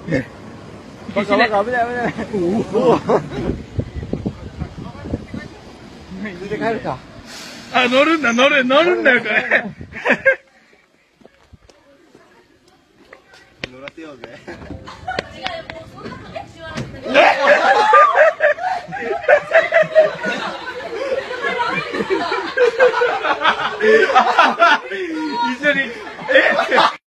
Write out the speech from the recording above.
バカバカ危ない危ない。ついて帰るか。 あ、乗るんだ、乗るんだよ、これ。 乗らせようぜ。 違うよ、もうそんなことしよう。